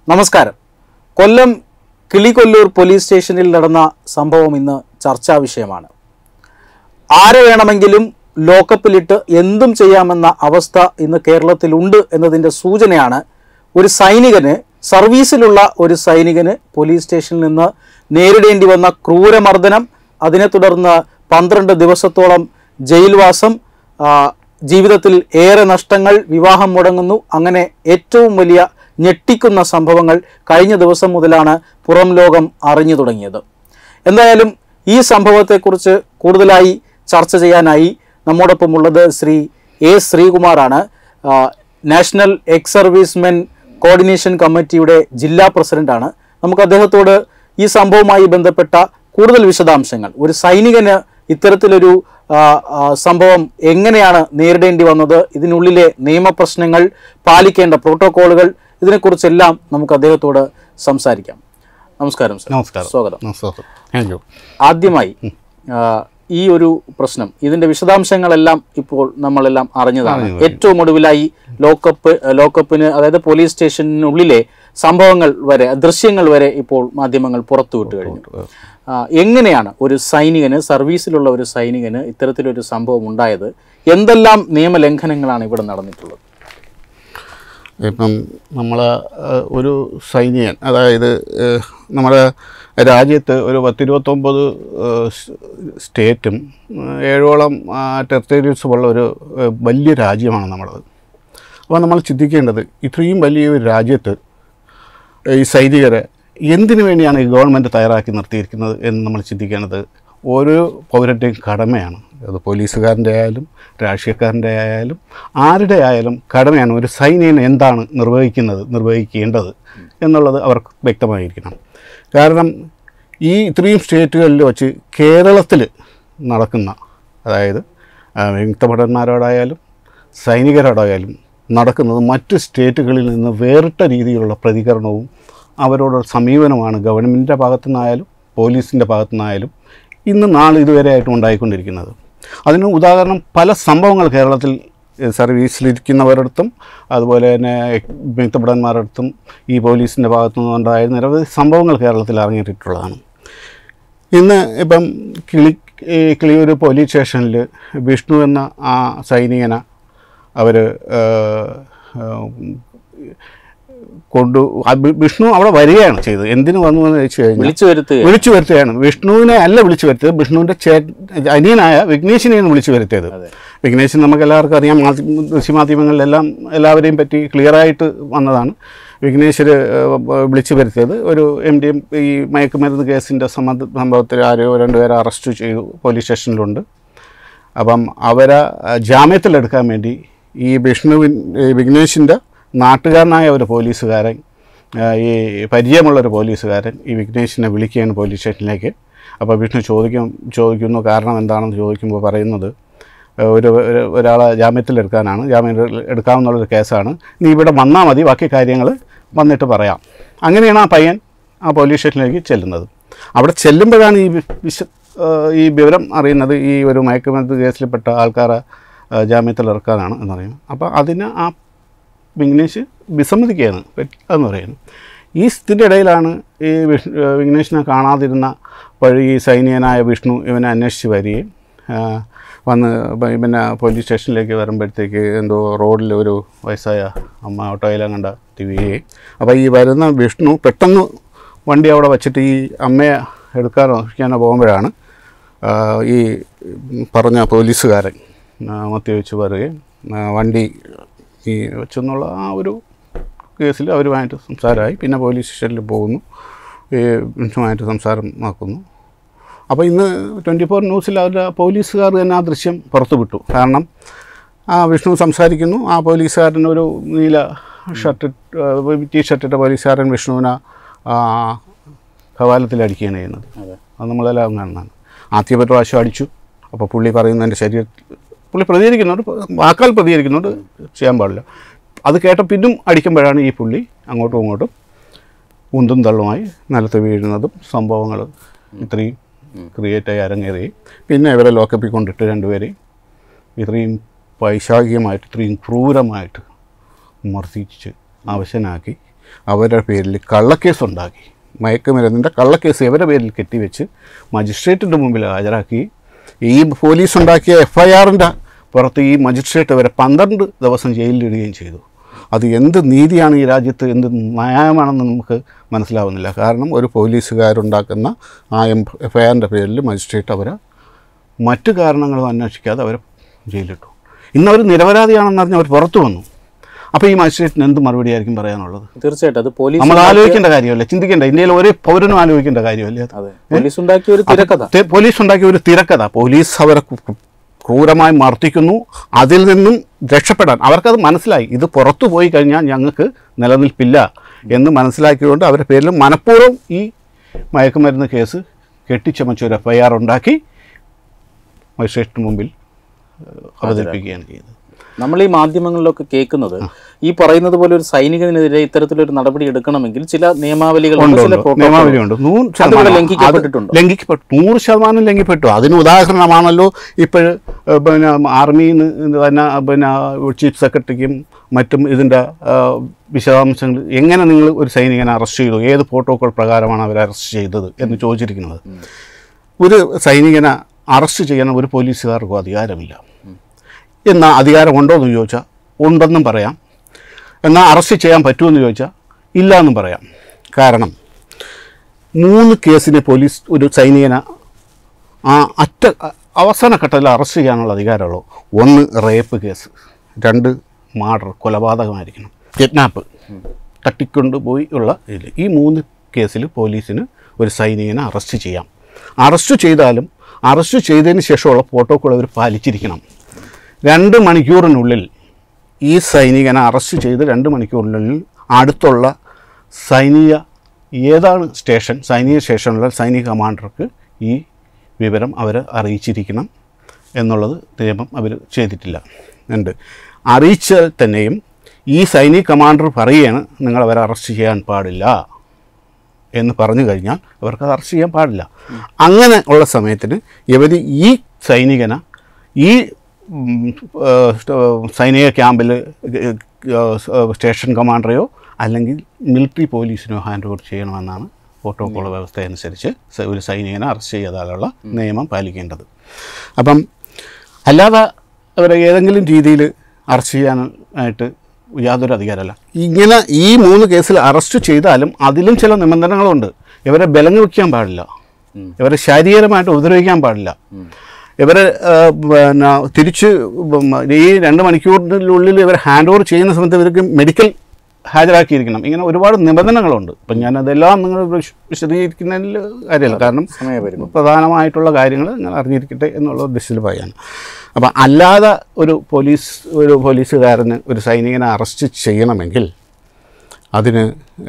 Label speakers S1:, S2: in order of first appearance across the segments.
S1: നമസ്കാരം. കൊല്ലം കിളികൊല്ലൂർ പോലീസ് സ്റ്റേഷനിൽ നടന്ന സംഭവം ഇന്ന് ചർച്ചാ വിഷയമാണ്. ആരെ വേണമെങ്കിലും ലോക്കപ്പിലിട്ട് എന്തും ചെയ്യാമെന്ന അവസ്ഥ ഇന്ന് കേരളത്തിലുണ്ട് എന്നതിൻ്റെ സൂചനയാണ് ഒരു സൈനികന്, സർവീസിലുള്ള ഒരു സൈനികന് പോലീസ് സ്റ്റേഷനിൽ നിന്ന് നേരിടേണ്ടി വന്ന ക്രൂരമർദ്ദനം, അതിനെ തുടർന്ന് 12 ദിവസത്തോളം ജയിൽവാസം, ജീവിതത്തിൽ ഏറെ നഷ്ടങ്ങൾ, വിവാഹം മുടങ്ങുന്നു. അങ്ങനെ ഏറ്റവും വലിയ ഞെട്ടിക്കുന്ന സംഭവങ്ങൾ കഴിഞ്ഞ ദിവസം മുതലാണ് പുറം ലോകം അറിഞ്ഞു തുടങ്ങിയത്. എന്തായാലും ഈ സംഭവത്തെക്കുറിച്ച് കൂടുതലായി ചർച്ച ചെയ്യാനായി നമ്മോടൊപ്പമുള്ളത് ശ്രീ എ ശ്രീകുമാറാണ്. നാഷണൽ എക്സ് സർവീസ്മെൻ കോർഡിനേഷൻ കമ്മിറ്റിയുടെ ജില്ലാ പ്രസിഡന്റാണ്. നമുക്ക് അദ്ദേഹത്തോട് ഈ സംഭവവുമായി ബന്ധപ്പെട്ട കൂടുതൽ വിശദാംശങ്ങൾ, ഒരു സൈനികന് ഇത്തരത്തിലൊരു സംഭവം എങ്ങനെയാണ് നേരിടേണ്ടി വന്നത്, ഇതിനുള്ളിലെ നിയമപ്രശ്നങ്ങൾ, പാലിക്കേണ്ട പ്രോട്ടോക്കോളുകൾ, ഇതിനെക്കുറിച്ചെല്ലാം നമുക്ക് അദ്ദേഹത്തോട് സംസാരിക്കാം. നമസ്കാരം സർ.
S2: നമസ്കാരം.
S1: സ്വാഗതം. ആദ്യമായി ഈ ഒരു പ്രശ്നം, ഇതിൻ്റെ വിശദാംശങ്ങളെല്ലാം ഇപ്പോൾ നമ്മളെല്ലാം അറിഞ്ഞതാണ്. ഏറ്റവും ഒടുവിലായി ലോക്കപ്പിന്, അതായത് പോലീസ് സ്റ്റേഷനുള്ളിലെ സംഭവങ്ങൾ വരെ, ദൃശ്യങ്ങൾ വരെ ഇപ്പോൾ മാധ്യമങ്ങൾ പുറത്തുവിട്ട് കഴിഞ്ഞു. എങ്ങനെയാണ് ഒരു സൈനികന്, സർവീസിലുള്ള ഒരു സൈനികന് ഇത്തരത്തിലൊരു സംഭവം ഉണ്ടായത്? എന്തെല്ലാം നിയമലംഘനങ്ങളാണ് ഇവിടെ നടന്നിട്ടുള്ളത്?
S2: ഇപ്പം നമ്മൾ ഒരു സൈനികൻ, അതായത് നമ്മുടെ രാജ്യത്ത് ഒരു 29 സ്റ്റേറ്റും 7ഓളം ടെറിട്ടറീസും ഉള്ള ഒരു വലിയ രാജ്യമാണ് നമ്മളത്. അപ്പോൾ നമ്മൾ ചിന്തിക്കേണ്ടത്, ഇത്രയും വലിയൊരു രാജ്യത്ത് ഈ സൈനികരെ എന്തിനു വേണ്ടിയാണ് ഈ ഗവൺമെൻറ് തയ്യാറാക്കി നിർത്തിയിരിക്കുന്നത് എന്ന് നമ്മൾ ചിന്തിക്കേണ്ടത് ഓരോ പൗരൻ്റെയും കടമയാണ്. അത് പോലീസുകാരൻ്റെ ആയാലും രാഷ്ട്രീയക്കാരൻ്റെ ആയാലും ആരുടെ ആയാലും കടമയാണ്. ഒരു സൈനികൻ എന്താണ് നിർവഹിക്കേണ്ടത് എന്നുള്ളത് അവർക്ക് വ്യക്തമായിരിക്കണം. കാരണം ഈ ഇത്രയും സ്റ്റേറ്റുകളിൽ വച്ച് കേരളത്തിൽ നടക്കുന്ന, അതായത് വിമുക്തഭടന്മാരോടായാലും സൈനികരോടായാലും നടക്കുന്നത് മറ്റ് സ്റ്റേറ്റുകളിൽ നിന്ന് വേറിട്ട രീതിയിലുള്ള പ്രതികരണവും അവരോടുള്ള സമീപനമാണ് ഗവൺമെൻറ്റിൻ്റെ ഭാഗത്തു നിന്നായാലും പോലീസിൻ്റെ ഭാഗത്തു നിന്നായാലും ഇന്ന് ഇതുവരെ ആയിട്ടും ഉണ്ടായിക്കൊണ്ടിരിക്കുന്നത്. അതിന് ഉദാഹരണം പല സംഭവങ്ങൾ കേരളത്തിൽ സർവീസിലിരിക്കുന്നവരടുത്തും അതുപോലെ തന്നെ വിമുക്തഭടന്മാരടുത്തും ഈ പോലീസിൻ്റെ ഭാഗത്തു നിന്നുണ്ടായ നിരവധി സംഭവങ്ങൾ കേരളത്തിൽ ഇറങ്ങിയിട്ടുള്ളതാണ്. ഇന്ന് ഇപ്പം കിളിയൂർ പോലീസ് സ്റ്റേഷനിൽ വിഷ്ണു എന്ന ആ സൈനികനെ അവർ വിഷ്ണു അവിടെ വരികയാണ് ചെയ്തത്. എന്തിനു വന്നു എന്ന് വെച്ച് കഴിഞ്ഞാൽ വിളിച്ചു വരുത്തുകയാണ്. വിഷ്ണുവിനെ അല്ല വിളിച്ചു വരുത്തിയത്, വിഷ്ണുവിൻ്റെ അനിയനായ വിഘ്നേഷിനെയാണ് വിളിച്ചു വരുത്തിയത്. വിഘ്നേശൻ നമുക്ക് എല്ലാവർക്കും അറിയാം, ദൃശ്യമാധ്യമങ്ങളിലെല്ലാം എല്ലാവരെയും പറ്റി ക്ലിയറായിട്ട് വന്നതാണ്. വിഘ്നേശ്വർ വിളിച്ചു വരുത്തിയത് ഒരു MDM ഈ മയക്കുമരുന്ന് കേസിൻ്റെ സംഭവത്തിൽ 2 പേരെ അറസ്റ്റ് ചെയ്തു, പോലീസ് സ്റ്റേഷനിലുണ്ട്. അപ്പം അവരെ ജാമ്യത്തിലെടുക്കാൻ വേണ്ടി ഈ വിഘ്നേഷിൻ്റെ നാട്ടുകാരനായ ഒരു പോലീസുകാരൻ, ഈ പരിചയമുള്ളൊരു പോലീസുകാരൻ ഈ വിഘ്നേഷിനെ വിളിക്കുകയാണ് പോലീസ് സ്റ്റേഷനിലേക്ക്. അപ്പോൾ വിഷ്ണു ചോദിക്കുന്നു കാരണം എന്താണെന്ന് ചോദിക്കുമ്പോൾ പറയുന്നത്, ഒരാളെ ജാമ്യത്തിലെടുക്കാനാണ്, ജാമ്യം എടുക്കാമെന്നുള്ളൊരു കേസാണ്, നീ ഇവിടെ വന്നാൽ മതി, ബാക്കി കാര്യങ്ങൾ വന്നിട്ട് പറയാം. അങ്ങനെയാണ് ആ പയ്യൻ ആ പോലീസ് സ്റ്റേഷനിലേക്ക് ചെല്ലുന്നത്. അവിടെ ചെല്ലുമ്പോഴാണ് ഈ വിവരം അറിയുന്നത്, ഈ ഒരു മയക്കുമരുന്ന് കേസിൽപ്പെട്ട ആൾക്കാരെ ജാമ്യത്തിലിറക്കാനാണ് എന്നറിയുന്നത്. അപ്പോൾ അതിന് ആ വിഘ്നേഷ് വിസമ്മതിക്കുകയാണ് എന്ന് പറയുന്നത്. ഈ സ്ഥിതിയുടെ ഇടയിലാണ് ഈ വിഘ്നേഷിനെ കാണാതിരുന്ന വഴി ഈ സൈനികനായ വിഷ്ണു ഇവനെ അന്വേഷിച്ച് വരികയും വന്ന് പിന്നെ പോലീസ് സ്റ്റേഷനിലേക്ക് വരുമ്പോഴത്തേക്ക് എന്തോ റോഡിൽ ഒരു വയസ്സായ അമ്മ ഓട്ടോയിലും കണ്ട വീഴുകയും, അപ്പോൾ ഈ വരുന്ന വിഷ്ണു പെട്ടെന്ന് വണ്ടി അവിടെ വച്ചിട്ട് ഈ അമ്മയെ എടുക്കാനോ പോകുമ്പോഴാണ് ഈ പറഞ്ഞ പോലീസുകാരൻ മദ്യപിച്ച് വരികയും വണ്ടി ഈ വെച്ചെന്നുള്ള ആ ഒരു കേസിൽ അവരുമായിട്ട് സംസാരമായി. പിന്നെ പോലീസ് സ്റ്റേഷനിൽ പോകുന്നു, ഈ വിഷ്ണുമായിട്ട് സംസാരം ആക്കുന്നു. അപ്പോൾ ഇന്ന് 24 ന്യൂസിൽ അവരുടെ പോലീസുകാർ തന്നെ ആ ദൃശ്യം പുറത്തു വിട്ടു. കാരണം ആ വിഷ്ണു സംസാരിക്കുന്നു, ആ പോലീസുകാരൻ ഒരു നീല ടീഷർട്ടിട്ട പോലീസുകാരൻ വിഷ്ണുവിനെ കവാലത്തിലടിക്കുകയാണ് ചെയ്യുന്നത്. അത് നമ്മളെല്ലാം കാണുന്നതാണ്. ആദ്യത്തെ പ്രാവശ്യം അടിച്ചു. അപ്പോൾ പുള്ളി പറയുന്നതിൻ്റെ ശരീരത്തിൽ പുള്ളി പ്രതികരിക്കുന്നുണ്ട്, വാക്കാൽ പ്രതികരിക്കുന്നുണ്ട്, ചെയ്യാൻ പാടില്ല. അത് കേട്ട പിന്നും അടിക്കുമ്പോഴാണ് ഈ പുള്ളി അങ്ങോട്ടും ഇങ്ങോട്ടും ഉന്തും തള്ളുമായി നിലത്ത് വീഴുന്നതും സംഭവങ്ങൾ ഇത്രയും ക്രിയേറ്റായി അരങ്ങേറുകയും പിന്നെ ഇവരെ ലോക്കപ്പിൽ കൊണ്ടിട്ട് 2 പേരെയും ഇത്രയും പൈശാചികമായിട്ട്, ഇത്രയും ക്രൂരമായിട്ട് മർദ്ദിച്ച് അവശനാക്കി അവരുടെ പേരിൽ കള്ളക്കേസുണ്ടാക്കി, മയക്കുമരുന്നിൻ്റെ കള്ളക്കേസ് ഇവരുടെ പേരിൽ കെട്ടിവെച്ച് മജിസ്ട്രേറ്റിൻ്റെ മുമ്പിൽ ഹാജരാക്കി. ഈ പോലീസ് ഉണ്ടാക്കിയ FIRൻ്റെ പുറത്ത് ഈ മജിസ്ട്രേറ്റ് വരെ 12 ദിവസം ജയിലിലിടുകയും ചെയ്തു. അത് എന്ത് നീതിയാണ് ഈ രാജ്യത്ത്, എന്ത് ന്യായമാണെന്ന് നമുക്ക് മനസ്സിലാവുന്നില്ല. കാരണം ഒരു പോലീസുകാരുണ്ടാക്കുന്ന ആ FIRൻ്റെ പേരിൽ മജിസ്ട്രേറ്റ് അവരെ മറ്റു കാരണങ്ങളും അന്വേഷിക്കാതെ അവരെ ജയിലിട്ടു. ഇന്നവർ നിരപരാധിയാണെന്ന് പറഞ്ഞ് അവർ പുറത്തു വന്നു. അപ്പോൾ ഈ മജിസ്ട്രേറ്റിന് എന്ത് മറുപടി ആയിരിക്കും പറയാനുള്ളത്?
S1: തീർച്ചയായിട്ടും അത്
S2: നമ്മൾ ആലോചിക്കേണ്ട കാര്യമല്ല, ചിന്തിക്കേണ്ട, ഇന്ത്യയിൽ ഒരേ പൗരനും ആലോചിക്കേണ്ട കാര്യമല്ലേ?
S1: പോലീസ് ഉണ്ടാക്കിയ ഒരു തിരക്കഥ.
S2: പോലീസ് അവരെ ക്രൂരമായി മർദ്ദിക്കുന്നു. അതിൽ നിന്നും രക്ഷപ്പെടാൻ അവർക്കത് മനസ്സിലായി. ഇത് പുറത്തു പോയി കഴിഞ്ഞാൽ ഞങ്ങൾക്ക് നിലനിൽപ്പില്ല എന്ന് മനസ്സിലാക്കിയതുകൊണ്ട് അവരുടെ പേരിൽ മനഃപൂർവ്വം ഈ മയക്കുമരുന്ന് കേസ് കെട്ടിച്ചമച്ച ഒരു FIR ഉണ്ടാക്കി മജിസ്ട്രേറ്റിന് മുമ്പിൽ അവതരിപ്പിക്കുകയാണ് ചെയ്തത്.
S1: നമ്മൾ ഈ മാധ്യമങ്ങളിലൊക്കെ കേൾക്കുന്നത് ഈ പറയുന്നത് പോലെ ഒരു സൈനികനെതിരെ ഇത്തരത്തിലൊരു നടപടി എടുക്കണമെങ്കിൽ ചില നിയമാവലികളുണ്ട്.
S2: 100% ലംഘിക്കപ്പെട്ടു. അതിന് ഉദാഹരണമാണല്ലോ ഇപ്പോൾ പിന്നെ ആർമിയിൽ നിന്ന് തന്നെ പിന്നെ ചീഫ് സെക്രട്ടറിക്കും മറ്റും ഇതിൻ്റെ വിശദാംശങ്ങൾ എങ്ങനെ നിങ്ങൾ ഒരു സൈനികനെ അറസ്റ്റ് ചെയ്തു, ഏത് പ്രോട്ടോകോൾ പ്രകാരമാണ് അവരെ അറസ്റ്റ് ചെയ്തത് എന്ന് ചോദിച്ചിരിക്കുന്നത്. ഒരു സൈനികനെ അറസ്റ്റ് ചെയ്യാൻ ഒരു പോലീസുകാർക്കും അധികാരമില്ല. എന്നാൽ അധികാരമുണ്ടോ എന്ന് ചോദിച്ചാൽ ഉണ്ടെന്നും പറയാം. എന്നാൽ അറസ്റ്റ് ചെയ്യാൻ പറ്റുമെന്ന് ചോദിച്ചാൽ ഇല്ല എന്നും പറയാം. കാരണം 3 കേസിന് പോലീസ് ഒരു സൈനികനെ ആ അവസാന ഘട്ടത്തിൽ അറസ്റ്റ് ചെയ്യാനുള്ള അധികാരമുള്ളൂ. 1 റേപ്പ് കേസ്, 2 മർഡർ കൊലപാതകമായിരിക്കണം, കിഡ്നാപ്പ് തട്ടിക്കൊണ്ടുപോയി ഉള്ള ഇതിൽ ഈ 3 കേസിൽ പോലീസിന് ഒരു സൈനികനെ അറസ്റ്റ് ചെയ്യാം. അറസ്റ്റ് ചെയ്താലും അറസ്റ്റ് ചെയ്തതിന് ശേഷമുള്ള പ്രോട്ടോക്കോൾ അവർ പാലിച്ചിരിക്കണം. 2 മണിക്കൂറിനുള്ളിൽ ഈ സൈനികനെ അറസ്റ്റ് ചെയ്ത് 2 മണിക്കൂറിനുള്ളിൽ അടുത്തുള്ള ഏതാണ് സൈനിക സ്റ്റേഷനിലുള്ള സൈനിക കമാൻഡർക്ക് ഈ വിവരം അവർ അറിയിച്ചിരിക്കണം എന്നുള്ളത് നിയമം അവർ ചെയ്തിട്ടില്ല. അറിയിച്ചാൽ തന്നെയും ഈ സൈനിക കമാൻഡർ പറയുകയാണ് നിങ്ങൾ അവരെ അറസ്റ്റ് ചെയ്യാൻ പാടില്ല എന്ന് പറഞ്ഞു കഴിഞ്ഞാൽ അവർക്കത് അറസ്റ്റ് ചെയ്യാൻ പാടില്ല. അങ്ങനെ ഉള്ള സമയത്തിന് ഇവർ ഈ സൈനികനെ ഈ സൈനിക ക്യാമ്പിൽ സ്റ്റേഷൻ കമാൻഡറെയോ അല്ലെങ്കിൽ മിലിറ്ററി പോലീസിനോ ഹാൻഡ് ഓവർ ചെയ്യണമെന്നാണ് പ്രോട്ടോകോൾ വ്യവസ്ഥ അനുസരിച്ച് ഒരു സൈനികനെ അറസ്റ്റ് ചെയ്യാനുള്ള നിയമം പാലിക്കേണ്ടത്. അപ്പം അല്ലാതെ അവരെ ഏതെങ്കിലും രീതിയിൽ അറസ്റ്റ് ചെയ്യാനായിട്ട് യാതൊരു അധികാരമല്ല. ഇങ്ങനെ ഈ 3 കേസിൽ അറസ്റ്റ് ചെയ്താലും അതിലും ചില നിബന്ധനകളുണ്ട്. ഇവരെ ബലങ്ങ് വയ്ക്കാൻ പാടില്ല, ഇവരെ ശാരീരികമായിട്ട് ഉപദ്രവിക്കാൻ പാടില്ല, ഇവരെ പിന്നെ തിരിച്ച് ഈ 2 മണിക്കൂറിനുള്ളിൽ ഇവർ ഹാൻഡ് ഓവർ ചെയ്യുന്ന സമയത്ത് ഇവർക്ക് മെഡിക്കൽ ഹാജരാക്കിയിരിക്കണം. ഇങ്ങനെ ഒരുപാട് നിബന്ധനകളുണ്ട്. അപ്പം ഞാനതെല്ലാം നിങ്ങൾ വിശദീകരിക്കുന്നതിൽ കാര്യമല്ല, കാരണം പ്രധാനമായിട്ടുള്ള കാര്യങ്ങൾ നിങ്ങൾ അറിഞ്ഞിരിക്കട്ടെ എന്നുള്ള ഉദ്ദേശത്തിൽ പറയാണ്. അപ്പം അല്ലാതെ ഒരു പോലീസുകാരന് ഒരു സൈനികനെ അറസ്റ്റ് ചെയ്യണമെങ്കിൽ അതിന്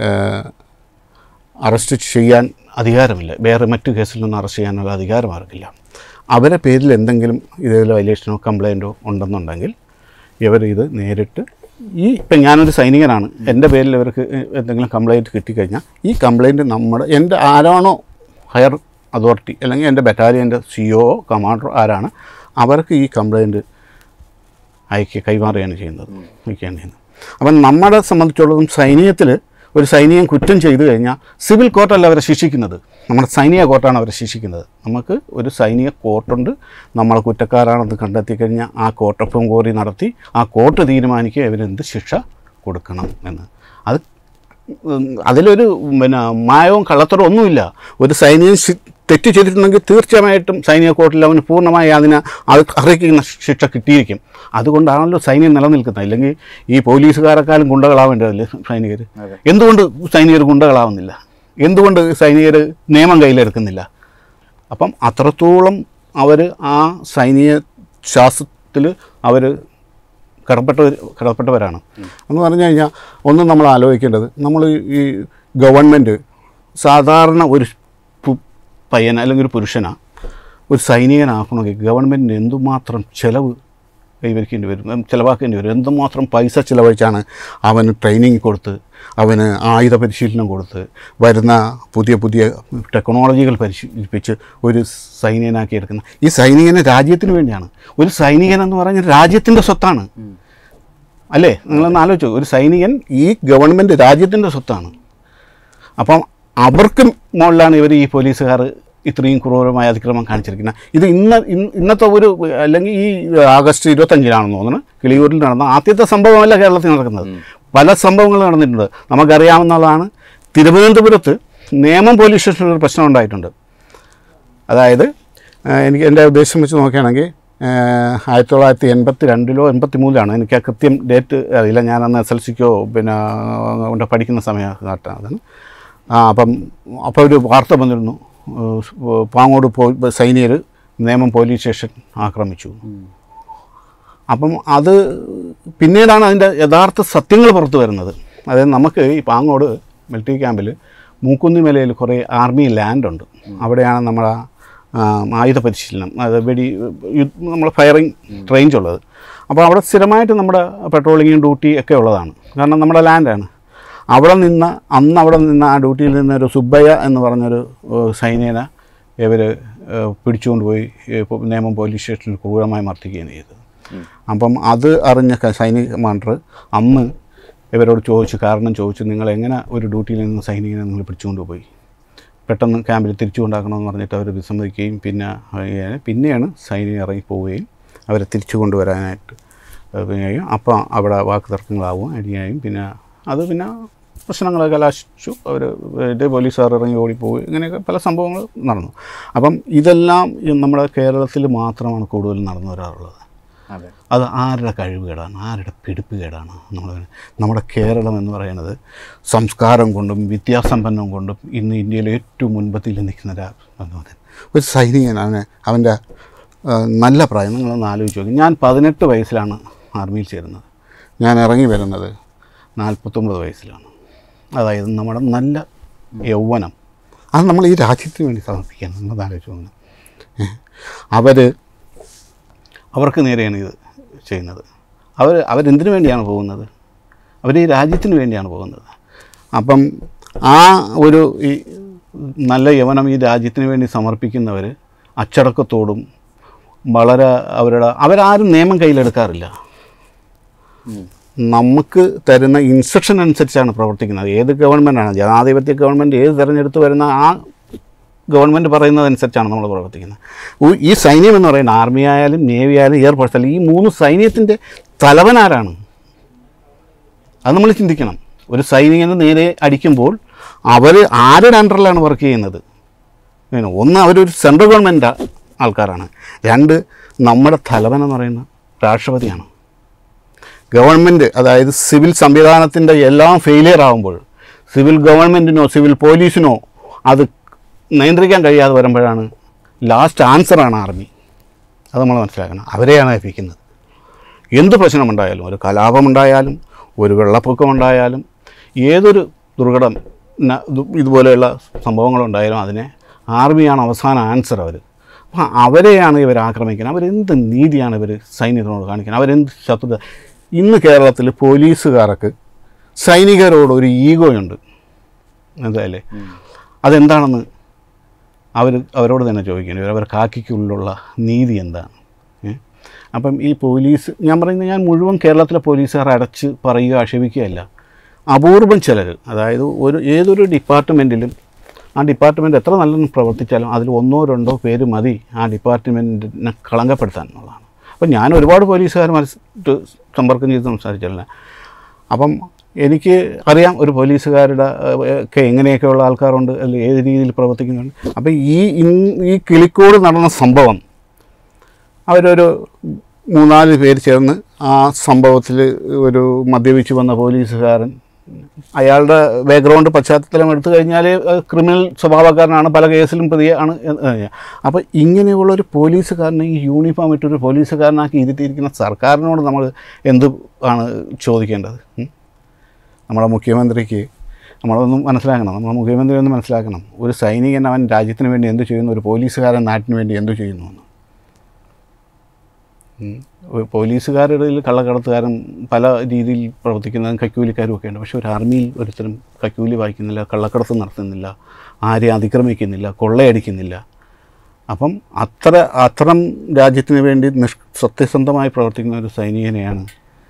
S2: അറസ്റ്റ് ചെയ്യാൻ അധികാരമില്ല. വേറെ മറ്റു കേസിൽ നിന്ന് അറസ്റ്റ് ചെയ്യാനുള്ള അധികാരം ആർക്കില്ല. അവരെ പേരിൽ എന്തെങ്കിലും ഇതേപോലെ വയലേഷനോ കംപ്ലയിൻറ്റോ ഉണ്ടെന്നുണ്ടെങ്കിൽ ഇത് നേരിട്ട് ഇപ്പം ഞാനൊരു സൈനികനാണ്, എൻ്റെ പേരിൽ ഇവർക്ക് എന്തെങ്കിലും കംപ്ലയിൻറ്റ് കിട്ടിക്കഴിഞ്ഞാൽ ഈ കംപ്ലയിൻറ്റ് എൻ്റെ ആരാണോ ഹയർ അതോറിറ്റി അല്ലെങ്കിൽ എൻ്റെ ബറ്റാലിയൻ്റെ CO കമാൻഡറോ ആരാണ് അവർക്ക് ഈ കംപ്ലയിൻറ്റ് കൈമാറുകയാണ് ചെയ്യുന്നത്. അപ്പം നമ്മളെ സംബന്ധിച്ചുള്ളതും സൈന്യത്തിൽ ഒരു സൈനികൻ കുറ്റം ചെയ്തു കഴിഞ്ഞാൽ സിവിൽ കോർട്ടല്ല അവരെ ശിക്ഷിക്കുന്നത്, നമ്മുടെ സൈനിക കോർട്ടാണ് അവരെ ശിക്ഷിക്കുന്നത്. നമുക്ക് ഒരു സൈനിക കോർട്ടുണ്ട്, നമ്മൾ കുറ്റക്കാരാണെന്ന് കണ്ടെത്തി കഴിഞ്ഞാൽ ആ കോർട്ട് ഓഫ് എൻക്വയറി നടത്തി ആ കോർട്ട് തീരുമാനിക്കുക ഇവരെന്ത് ശിക്ഷ കൊടുക്കണം എന്ന്. അതിലൊരു മായവും കള്ളത്തരവും ഒന്നുമില്ല. ഒരു സൈനികൻ തെറ്റ് ചെയ്തിട്ടുണ്ടെങ്കിൽ തീർച്ചയായിട്ടും സൈനിക കോർട്ടിൽ അവന് പൂർണ്ണമായി അർഹിക്കുന്ന ശിക്ഷ കിട്ടിയിരിക്കും. അതുകൊണ്ടാണല്ലോ സൈന്യം നിലനിൽക്കുന്നത്. ഇല്ലെങ്കിൽ ഈ പോലീസുകാരെക്കാളും ഗുണ്ടകളാവേണ്ടതല്ലേ സൈനികർ? എന്തുകൊണ്ട് സൈനികർ ഗുണ്ടകളാവുന്നില്ല? എന്തുകൊണ്ട് സൈനികർ നിയമം കയ്യിലെടുക്കുന്നില്ല? അപ്പം അത്രത്തോളം അവർ ആ സൈനിക ശാസ്ത്രത്തിൽ അവർ കടപ്പെട്ടവരാണ് എന്ന് പറഞ്ഞു കഴിഞ്ഞാൽ. ഒന്നും നമ്മൾ ആലോചിക്കേണ്ടത്, നമ്മൾ ഈ ഗവൺമെൻറ് സാധാരണ ഒരു പയ്യൻ അല്ലെങ്കിൽ ഒരു പുരുഷനാണ് ഒരു സൈനികനാക്കണമെങ്കിൽ ഗവൺമെൻറ്റിന് എന്തുമാത്രം കൈവരിക്കേണ്ടി വരും, ചിലവാക്കേണ്ടി വരും. എന്തുമാത്രം പൈസ ചിലവഴിച്ചാണ് അവന് ട്രെയിനിങ് കൊടുത്ത് അവന് ആയുധ പരിശീലനം കൊടുത്ത് വരുന്ന പുതിയ പുതിയ ടെക്നോളജികൾ പരിശീലിപ്പിച്ച് ഒരു സൈനികനാക്കി എടുക്കുന്ന. ഈ സൈനികന് രാജ്യത്തിന് വേണ്ടിയാണ്. ഒരു സൈനികൻ എന്ന് പറഞ്ഞാൽ രാജ്യത്തിൻ്റെ സ്വത്താണ്. അല്ലേ? നിങ്ങളൊന്ന് ആലോചിച്ചു, ഒരു സൈനികൻ ഈ ഗവൺമെൻറ് രാജ്യത്തിൻ്റെ സ്വത്താണ്. അപ്പം അവർക്ക് മുകളിലാണ് ഇവർ ഈ പോലീസുകാർ ഇത്രയും ക്രൂരമായ അതിക്രമം കാണിച്ചിരിക്കുന്നത്. ഇത് ഇന്നത്തെ ഒരു അല്ലെങ്കിൽ ഈ ആഗസ്റ്റ് 25-നാണെന്ന് തോന്നുന്നു കിളിയൂരിൽ നടന്ന ആദ്യത്തെ സംഭവമല്ല കേരളത്തിൽ നടക്കുന്നത്. പല സംഭവങ്ങൾ നടന്നിട്ടുണ്ട്. നമുക്കറിയാവുന്നതാണ്, തിരുവനന്തപുരത്ത് നേമം പോലീസ് സ്റ്റേഷനിൽ ഒരു പ്രശ്നം ഉണ്ടായിട്ടുണ്ട്. അതായത് എനിക്ക് എൻ്റെ ഉദ്ദേശം വെച്ച് നോക്കുകയാണെങ്കിൽ 1982-ലോ 83-ലാണ്, എനിക്ക് ആ കൃത്യം ഡേറ്റ് അറിയില്ല. ഞാനന്ന് SLCക്കോ പിന്നെ അവിടെ പഠിക്കുന്ന സമയത്താണ്. അപ്പോൾ ഒരു വാർത്ത വന്നിരുന്നു, പാങ്ങോട് സൈനികർ നേമം പോലീസ് സ്റ്റേഷൻ ആക്രമിച്ചു. അപ്പം അത് പിന്നീടാണ് അതിൻ്റെ യഥാർത്ഥ സത്യങ്ങൾ പുറത്തു വരുന്നത്. അതായത് നമുക്ക് ഈ പാങ്ങോട് മിലിറ്ററി ക്യാമ്പിൽ മൂക്കുന്നിമലയിൽ കുറേ ആർമി ലാൻഡുണ്ട്. അവിടെയാണ് നമ്മുടെ ആയുധ പരിശീലനം, അതായത് നമ്മുടെ ഫയറിങ് റേഞ്ച് ഉള്ളത്. അപ്പോൾ അവിടെ സ്ഥിരമായിട്ട് നമ്മുടെ പെട്രോളിങ്ങും ഡ്യൂട്ടി ഒക്കെ ഉള്ളതാണ്. കാരണം നമ്മുടെ ലാൻഡാണ്. അവിടെ നിന്ന് ആ ഡ്യൂട്ടിയിൽ നിന്നൊരു സുബ്ബയ്യ എന്ന് പറഞ്ഞൊരു സൈനികനെ ഇവർ പിടിച്ചുകൊണ്ട് പോയി നേമം പോലീസ് സ്റ്റേഷനിൽ ക്രൂരമായി മർദ്ദിക്കുകയാണ് ചെയ്തത്. അപ്പം അത് അറിഞ്ഞ സൈനിക കമാൻഡർ അന്ന് ഇവരോട് കാരണം ചോദിച്ചു, നിങ്ങളെങ്ങനെ ഒരു ഡ്യൂട്ടിയിൽ നിന്ന് സൈനികനെ നിങ്ങൾ പിടിച്ചുകൊണ്ട് പോയി പെട്ടെന്ന് ക്യാമ്പിൽ തിരിച്ചു കൊണ്ടാക്കണമെന്ന് പറഞ്ഞിട്ട് അവർ വിസമ്മതിക്കുകയും പിന്നെയാണ് സൈനികർ ഇറങ്ങി പോവുകയും അവരെ തിരിച്ചു കൊണ്ടുവരാനായിട്ട് കഴിയും. അപ്പോൾ അവിടെ വാക്ക് തർക്കങ്ങളാവും, അടിയായും പിന്നെ പ്രശ്നങ്ങളൊക്കെ കലാശിച്ചു. അവർ പോലീസുകാർ ഇറങ്ങി ഓടിപ്പോയി, ഇങ്ങനെയൊക്കെ പല സംഭവങ്ങൾ നടന്നു. അപ്പം ഇതെല്ലാം നമ്മുടെ കേരളത്തിൽ മാത്രമാണ് കൂടുതൽ നടന്നു വരാറുള്ളത്. അത് ആരുടെ കഴിവുകേടാണ്, ആരുടെ പിടിപ്പുകേടാണ്? നമ്മുടെ കേരളം എന്ന് പറയുന്നത് സംസ്കാരം കൊണ്ടും വിദ്യാസമ്പന്നം കൊണ്ടും ഇന്ന് ഇന്ത്യയിൽ ഏറ്റവും മുൻപത്തിൽ നിൽക്കുന്ന ഒരു സൈനികനാണ്. അവൻ്റെ നല്ല പ്രായം നിങ്ങളൊന്ന് ആലോചിച്ച് നോക്കി. ഞാൻ 18 വയസ്സിലാണ് ആർമിയിൽ ചേരുന്നത്. ഞാൻ ഇറങ്ങി വരുന്നത് 49 വയസ്സിലാണ്. അതായത് നമ്മുടെ നല്ല യൗവനം അത് നമ്മൾ ഈ രാജ്യത്തിന് വേണ്ടി സമർപ്പിക്കുകയാണ്. നമ്മളത് ആലോചിച്ച് നോക്കണം. അവർക്ക് നേരെയാണ് ഇത് ചെയ്യുന്നത്. അവരെന്തിനു വേണ്ടിയാണ് പോകുന്നത്? അവർ ഈ രാജ്യത്തിന് വേണ്ടിയാണ് പോകുന്നത്. അപ്പം ആ ഒരു ഈ നല്ല യവനം ഈ രാജ്യത്തിന് വേണ്ടി സമർപ്പിക്കുന്നവർ അച്ചടക്കത്തോടും വളരെ അവരാരും നിയമം കയ്യിലെടുക്കാറില്ല. നമുക്ക് തരുന്ന ഇൻസ്ട്രക്ഷൻ അനുസരിച്ചാണ് പ്രവർത്തിക്കുന്നത്. ഏത് ഗവൺമെൻറ്റാണ്, ജനാധിപത്യ ഗവൺമെൻറ് ഏത് തിരഞ്ഞെടുത്ത് വരുന്ന ആ ഗവൺമെൻറ് പറയുന്നതനുസരിച്ചാണ് നമ്മൾ പ്രവർത്തിക്കുന്നത്. ഈ സൈന്യം എന്ന് പറയുന്നത് ആർമി ആയാലും നേവി ആയാലും എയർഫോഴ്സ് ആയാലും ഈ 3 സൈന്യത്തിൻ്റെ തലവനാരാണ്? അത് നമ്മൾ ചിന്തിക്കണം. ഒരു സൈനികന് നേരെ അടിക്കുമ്പോൾ അവർ ആരുടെ അണ്ടറിലാണ് വർക്ക് ചെയ്യുന്നത്? ഒന്ന്, അവരൊരു സെൻട്രൽ ഗവൺമെൻറ് ആൾക്കാരാണ്. 2, നമ്മുടെ തലവൻ എന്ന് പറയുന്ന രാഷ്ട്രപതിയാണ്. ഗവൺമെൻറ്, അതായത് സിവിൽ സംവിധാനത്തിൻ്റെ എല്ലാം ഫെയിലിയർ ആകുമ്പോൾ സിവിൽ ഗവൺമെൻറ്റിനോ സിവിൽ പോലീസിനോ അത് നിയന്ത്രിക്കാൻ കഴിയാതെ വരുമ്പോഴാണ് ലാസ്റ്റ് ആൻസറാണ് ആർമി. അത് നമ്മൾ മനസ്സിലാക്കണം. അവരെയാണ് ഏൽപ്പിക്കുന്നത്. എന്ത് പ്രശ്നമുണ്ടായാലും, ഒരു കലാപമുണ്ടായാലും, ഒരു വെള്ളപ്പൊക്കമുണ്ടായാലും, ഏതൊരു ദുർഘടം ഇതുപോലെയുള്ള സംഭവങ്ങളുണ്ടായാലും അതിനെ ആർമിയാണ് അവസാന ആൻസർ. അപ്പം അവരെയാണ് ഇവർ ആക്രമിക്കുന്നത്. അവരെന്ത് നീതിയാണ് ഇവർ സൈനികരോട് കാണിക്കുന്നത്? അവരെന്ത് ശത്രുത? ഇന്ന് കേരളത്തിൽ പോലീസുകാർക്ക് സൈനികരോട് ഒരു ഈഗോയുണ്ട്. എന്തായാലേ അതെന്താണെന്ന് അവരോട് തന്നെ ചോദിക്കണം. അവർ കാക്കിക്കുള്ളിലുള്ള നീതി എന്താണ്? അപ്പം ഈ പോലീസ്, ഞാൻ പറയുന്നത്, ഞാൻ മുഴുവൻ കേരളത്തിലെ പോലീസുകാർ അടച്ച് പറയുക, ആക്ഷേപിക്കുകയല്ല. അപൂർവം ചിലർ, അതായത് ഏതൊരു ഡിപ്പാർട്ട്മെൻറ്റിലും ആ ഡിപ്പാർട്ട്മെൻറ്റ് എത്ര നല്ലോണം പ്രവർത്തിച്ചാലും അതിൽ 1-2 പേര് മതി ആ ഡിപ്പാർട്ട്മെൻറ്റിനെ കളങ്കപ്പെടുത്താൻ എന്നുള്ളതാണ്. അപ്പം ഞാൻ ഒരുപാട് പോലീസുകാരുമായിട്ട് സമ്പർക്കം ചെയ്ത് സംസാരിച്ചില്ല. അപ്പം എനിക്ക് അറിയാം ഒരു പോലീസുകാരുടെ ഒക്കെ എങ്ങനെയൊക്കെയുള്ള ആൾക്കാരുണ്ട്, അല്ലെങ്കിൽ ഏത് രീതിയിൽ പ്രവർത്തിക്കുന്നുണ്ട്. അപ്പം ഈ കിളിക്കോട് നടന്ന സംഭവം അവരൊരു 3-4 പേര് ചേർന്ന് ആ സംഭവത്തിൽ ഒരു മദ്യപിച്ച് വന്ന പോലീസുകാരൻ, അയാളുടെ ബാക്ക്ഗ്രൗണ്ട് പശ്ചാത്തലം എടുത്തു കഴിഞ്ഞാൽ ക്രിമിനൽ സ്വഭാവക്കാരനാണ്, പല കേസിലും പ്രതിയാണ്. അപ്പോൾ ഇങ്ങനെയുള്ളൊരു പോലീസുകാരനെ ഈ യൂണിഫോം ഇട്ടൊരു പോലീസുകാരനാക്കി ഇരുത്തിയിരിക്കുന്ന സർക്കാരിനോട് നമ്മൾ എന്ത് ആണ് ചോദിക്കേണ്ടത്? നമ്മുടെ മുഖ്യമന്ത്രിക്ക് നമ്മളൊന്നും മനസ്സിലാക്കണം. നമ്മുടെ മുഖ്യമന്ത്രി ഒന്ന് മനസ്സിലാക്കണം. ഒരു സൈനികൻ അവൻ രാജ്യത്തിന് വേണ്ടി എന്തു ചെയ്യുന്നു, ഒരു പോലീസുകാരൻ നാട്ടിന് വേണ്ടി എന്തു ചെയ്യുന്നു എന്ന്. പോലീസുകാരുടെ ഇടയിൽ കള്ളക്കടത്തുകാരും പല രീതിയിൽ പ്രവർത്തിക്കുന്നതും കൈക്കൂലിക്കാരും ഒക്കെ ഉണ്ട്. പക്ഷേ ഒരു ആർമിയിൽ ഒരുത്തരും കൈക്കൂലി വായിക്കുന്നില്ല, കള്ളക്കടത്ത് നടത്തുന്നില്ല, ആരെയും അതിക്രമിക്കുന്നില്ല, കൊള്ളയടിക്കുന്നില്ല. അപ്പം അത്തരം രാജ്യത്തിന് വേണ്ടി സത്യസന്ധമായി പ്രവർത്തിക്കുന്ന ഒരു സൈനികനെയാണ്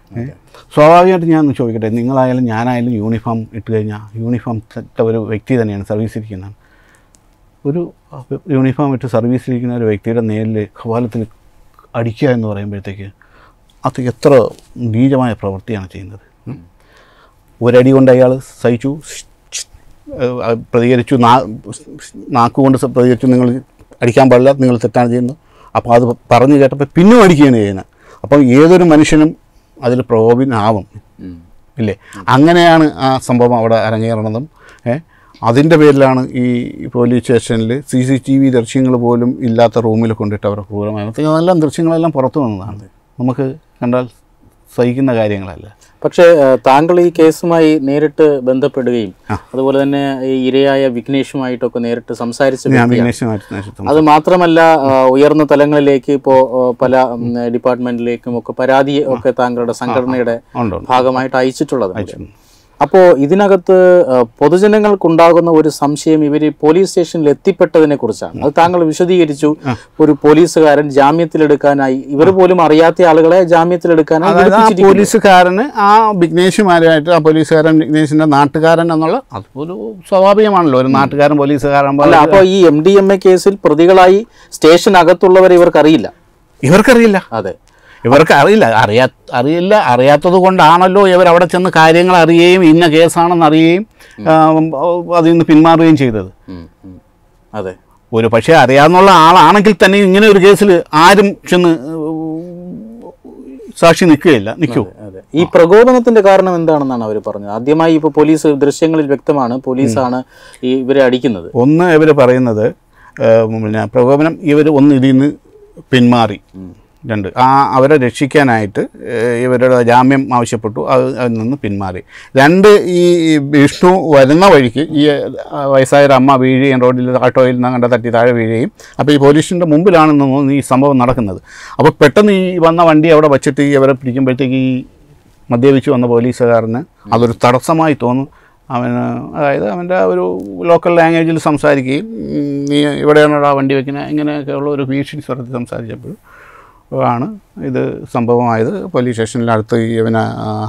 S2: സ്വാഭാവികമായിട്ട് ഞാൻ ഒന്ന് ചോദിക്കട്ടെ, നിങ്ങളായാലും ഞാനായാലും യൂണിഫോം ഇട്ട് കഴിഞ്ഞാൽ യൂണിഫോം ഇട്ട ഒരു വ്യക്തി തന്നെയാണ് സർവീസിലിരിക്കുന്നത്. ഒരു യൂണിഫോം ഇട്ട് സർവീസിലിരിക്കുന്ന ഒരു വ്യക്തിയുടെ നേരിൽ കവാലത്തിൽ അടിക്കുക എന്ന് പറയുമ്പോഴത്തേക്ക് അത് എത്ര നീചമായ പ്രവൃത്തിയാണ് ചെയ്യുന്നത്. ഒരടി കൊണ്ട് അയാൾ സഹിച്ചു, പ്രതികരിച്ചു, നാക്കുകൊണ്ട് പ്രതികരിച്ചു, നിങ്ങൾ അടിക്കാൻ പാടില്ല, നിങ്ങൾ തെറ്റാണ് ചെയ്യുന്നത്. അപ്പോൾ അത് പറഞ്ഞു കേട്ടപ്പോൾ പിന്നും അടിക്കുകയാണ് ചെയ്യുന്നത്. അപ്പം ഏതൊരു മനുഷ്യനും അതിൽ പ്രകോപിതനാവും ഇല്ലേ? അങ്ങനെയാണ് ആ സംഭവം അവിടെ അരങ്ങേറണതും. അതിൻ്റെ പേരിലാണ് ഈ പോലീസ് സ്റ്റേഷനിൽ CCTV ദൃശ്യങ്ങൾ പോലും ഇല്ലാത്ത റൂമിൽ കൊണ്ടിട്ട് അവർ ക്രൂരമായി. അതെല്ലാം ദൃശ്യങ്ങളെല്ലാം പുറത്തു വന്നതാണ്, നമുക്ക് കണ്ടാൽ സഹിക്കുന്ന കാര്യങ്ങളല്ല.
S1: പക്ഷേ താങ്കൾ ഈ കേസുമായി നേരിട്ട് ബന്ധപ്പെടുകയും അതുപോലെ തന്നെ ഈ ഇരയായ വിഘ്നേഷുമായിട്ടൊക്കെ നേരിട്ട് സംസാരിച്ചു. അത് മാത്രമല്ല, ഉയർന്ന തലങ്ങളിലേക്ക് ഇപ്പോൾ പല ഡിപ്പാർട്ട്മെന്റിലേക്കും ഒക്കെ പരാതി ഒക്കെ താങ്കളുടെ സംഘടനയുടെ ഭാഗമായിട്ട് അയച്ചിട്ടുള്ളത്. അപ്പോൾ ഇതിനകത്ത് പൊതുജനങ്ങൾക്കുണ്ടാകുന്ന ഒരു സംശയം ഇവർ പോലീസ് സ്റ്റേഷനിൽ എത്തിപ്പെട്ടതിനെ കുറിച്ചാണ്. അത് താങ്കൾ വിശദീകരിച്ചു. ഒരു പോലീസുകാരൻ ജാമ്യത്തിലെടുക്കാനായി, ഇവർ പോലും അറിയാത്ത ആളുകളെ ജാമ്യത്തിലെടുക്കാനായി
S2: പോലീസുകാരന് ആ വിഘ്നേഷുമാരുമായിട്ട്, ആ പോലീസുകാരൻ വിഘ്നേഷിന്റെ നാട്ടുകാരൻ എന്നുള്ള അതൊരു സ്വാഭാവികമാണല്ലോ, ഒരു നാട്ടുകാരൻ പോലീസുകാരൻ.
S1: അപ്പോൾ ഈ MDMA കേസിൽ പ്രതികളായി സ്റ്റേഷനകത്തുള്ളവരെ ഇവർക്കറിയില്ല.
S2: അതെ, ഇവർക്ക് അറിയാത്തത് കൊണ്ടാണല്ലോ ഇവർ അവിടെ ചെന്ന് കാര്യങ്ങൾ അറിയുകയും ഇന്ന കേസാണെന്ന് അറിയുകയും അതിൽ നിന്ന് പിന്മാറുകയും ചെയ്തത്.
S1: അതെ,
S2: ഒരു പക്ഷേ അറിയാവുന്ന ആളാണെങ്കിൽ തന്നെ ഇങ്ങനെ ഒരു കേസിൽ ആരും ചെന്ന് സാക്ഷി നിൽക്കൂ.
S1: ഈ പ്രകോപനത്തിന്റെ കാരണം എന്താണെന്നാണ് അവർ പറഞ്ഞത്. ആദ്യമായി ഇപ്പോൾ പോലീസ് ദൃശ്യങ്ങളിൽ വ്യക്തമാണ് പോലീസാണ് ഇവരെ അടിക്കുന്നത്.
S2: ഒന്ന് ഇവർ പറയുന്നത് പിന്നെ പ്രകോപനം, ഇവർ ഒന്ന് ഇതിൽ നിന്ന് പിന്മാറി. രണ്ട്, അവരെ രക്ഷിക്കാനായിട്ട് ഇവരുടെ ജാമ്യം ആവശ്യപ്പെട്ടു, അതിൽ നിന്ന് പിന്മാറി. രണ്ട്, ഈ വിഷ്ണു വരുന്ന വഴിക്ക് ഈ വയസ്സായൊരു അമ്മ വീഴുകയും റോഡിൽ ഓട്ടോയിൽ നിന്ന് കണ്ട തട്ടി താഴെ വീഴുകയും, അപ്പോൾ ഈ പോലീസിൻ്റെ മുമ്പിലാണെന്ന് തോന്നുന്നു ഈ സംഭവം നടക്കുന്നത്. അപ്പോൾ പെട്ടെന്ന് ഈ വന്ന വണ്ടി അവിടെ വച്ചിട്ട് ഇവരെ പിടിക്കുമ്പോഴത്തേക്ക് ഈ മദ്യപിച്ച് വന്ന പോലീസുകാരന് അതൊരു തടസ്സമായി തോന്നും. അതായത് അവൻ്റെ ഒരു ലോക്കൽ ലാംഗ്വേജിൽ സംസാരിക്കുകയും, നീ ഇവിടെയാണോ ആ വണ്ടി വയ്ക്കുന്നത്, ഇങ്ങനെയൊക്കെയുള്ള ഒരു ഭീഷണി സ്വരത്തിൽ സംസാരിച്ചപ്പോൾ ആണ് ഇത് സംഭവമായത്. പോലീസ് സ്റ്റേഷനിലടുത്ത് ഇവനെ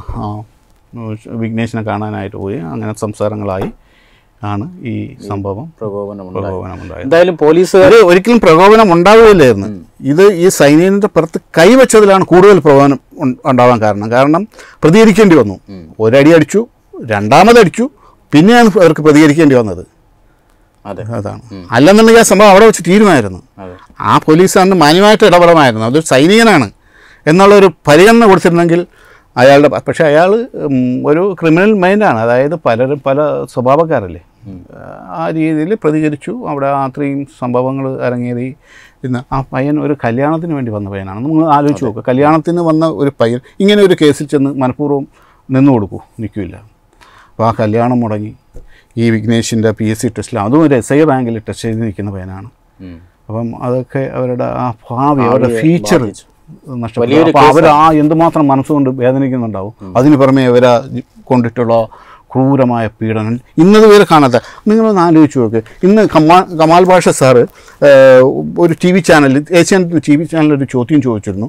S2: വിഘ്നേഷിനെ കാണാനായിട്ട് പോയി, അങ്ങനെ സംസാരങ്ങളായി ആണ് ഈ സംഭവം പ്രകോപനമുണ്ടായത്.
S1: എന്തായാലും പോലീസ്
S2: ഒരിക്കലും പ്രകോപനം ഉണ്ടാവുകയില്ലായിരുന്നു. ഇത് ഈ സൈന്യത്തിൻ്റെ പുറത്ത് കൈവച്ചതിലാണ് കൂടുതൽ പ്രകോപനം ഉണ്ടാവാൻ കാരണം പ്രതികരിക്കേണ്ടി വന്നു. ഒരടി അടിച്ചു, രണ്ടാമതടിച്ചു, പിന്നെയാണ് അവർക്ക് പ്രതികരിക്കേണ്ടി വന്നത്. അതാണ്. അല്ലെന്നുണ്ടെങ്കിൽ ആ സംഭവം അവിടെ വെച്ച് തീരുമായിരുന്നു. ആ പോലീസുകാരന് മാന്യമായിട്ട് ഇടപെടണമായിരുന്നു. അതൊരു സൈനികനാണ് എന്നുള്ളൊരു പരിഗണന കൊടുത്തിരുന്നെങ്കിൽ അയാളുടെ, പക്ഷേ അയാൾ ഒരു ക്രിമിനൽ മൈൻഡാണ്. അതായത് പല സ്വഭാവക്കാരല്ലേ, ആ രീതിയിൽ പ്രതികരിച്ചു. അവിടെ അത്രയും സംഭവങ്ങൾ അരങ്ങേറി. ഇന്ന് ആ പയ്യൻ ഒരു കല്യാണത്തിന് വേണ്ടി വന്ന പയ്യനാണ്. നമ്മൾ ആലോചിച്ച് നോക്കുക, കല്യാണത്തിന് വന്ന ഒരു പയ്യൻ ഇങ്ങനെ ഒരു കേസിൽ ചെന്ന് മനഃപൂർവ്വം നിന്നു കൊടുക്കൂ, നിൽക്കില്ല. അപ്പോൾ ആ കല്യാണം മുടങ്ങി. ഈ വിഘ്നേഷിൻ്റെ PSC ടെസ്റ്റിൽ അതും ഒരു SI റാങ്കിൽ ടെസ്റ്റ് ചെയ്ത് നിൽക്കുന്ന പയ്യനാണ്. അപ്പം അതൊക്കെ അവരുടെ ആ ഭാവി, അവരുടെ ഫ്യൂച്ചർ നഷ്ടപ്പെട്ടു. അപ്പോൾ അവർ എന്തുമാത്രം മനസ്സുകൊണ്ട് വേദനിക്കുന്നുണ്ടാവും. അതിന് പുറമെ അവരെ കൊണ്ടിട്ടുള്ള ക്രൂരമായ പീഡനം ഇന്നതുവരെ കാണാത്ത. നിങ്ങളൊന്ന് ആലോചിച്ച് നോക്ക്. ഇന്ന് കമാൽ ഭാഷ സാറ് ഒരു TV ചാനലിൽ, ഏഷ്യാനെറ്റ് TV ചാനലിൽ ഒരു ചോദ്യം ചോദിച്ചിരുന്നു.